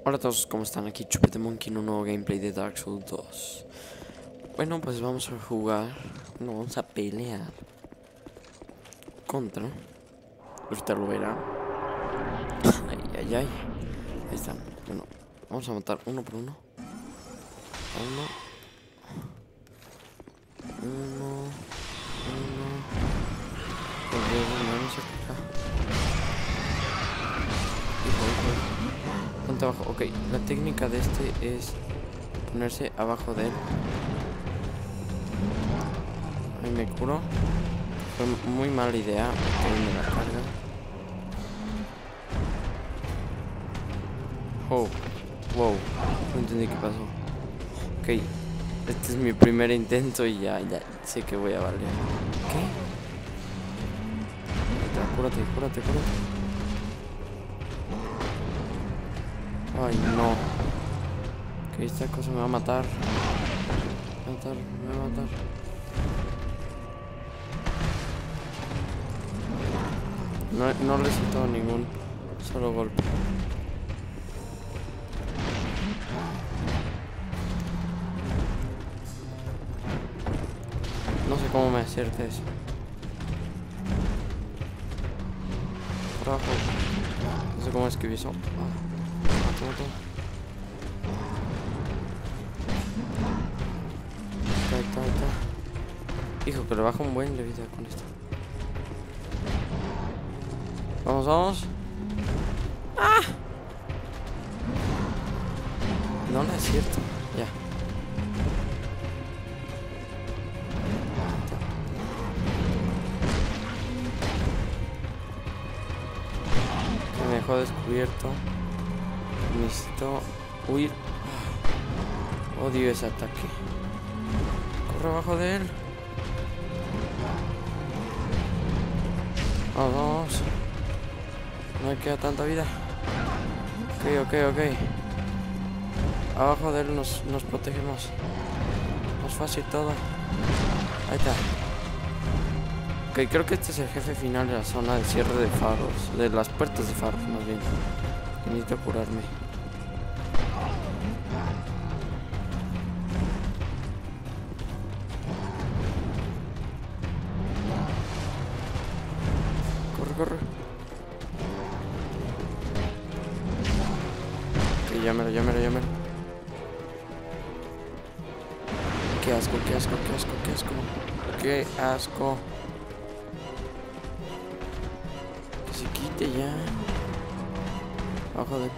Hola a todos, ¿cómo están? Aquí Chupete Monkey en un nuevo gameplay de Dark Souls 2. Bueno, pues vamos a jugar. Bueno, vamos a pelear contra. Ahorita lo verán. Ay, ay, ay. Ahí están. Bueno, vamos a matar uno por uno. Uno. Ponte abajo. Ok, la técnica de este es ponerse abajo de él. Ahí me curo. Fue muy mala idea ponerme la carga. Oh, wow, no entendí qué pasó. Ok, este es mi primer intento y ya sé que voy a valer. ¿Qué? Cúrate. Ay, no. Ok, esta cosa me va a matar. Me va a matar. No le he soltado ningún solo golpe. No sé cómo me acerca eso. Por abajo. No sé cómo escribí eso. Toma. Ahí está. Hijo, que le baja un buen de vida con esto. Vamos. ¡Ah! No le acierto. Ya. Me dejó descubierto. Necesito huir. Odio ese ataque. Corre abajo de él. Vamos. No me queda tanta vida. Ok. Abajo de él nos protegemos. Más fácil todo. Ahí está. Ok, creo que este es el jefe final de la zona de cierre de faros. De las puertas de faros, más bien. Necesito curarme. Corre. Ok, llámelo. Qué asco. Que se quite ya. Abajo de...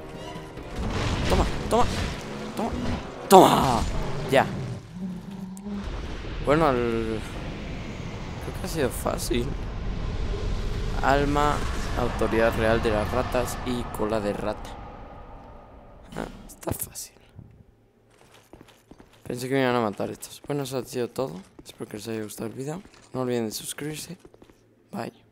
Toma. Ya. Bueno, creo que ha sido fácil. Alma, autoridad real de las ratas y cola de rata. Está fácil. Pensé que me iban a matar estos. Bueno, eso ha sido todo. Espero que les haya gustado el video. No olviden de suscribirse. Bye.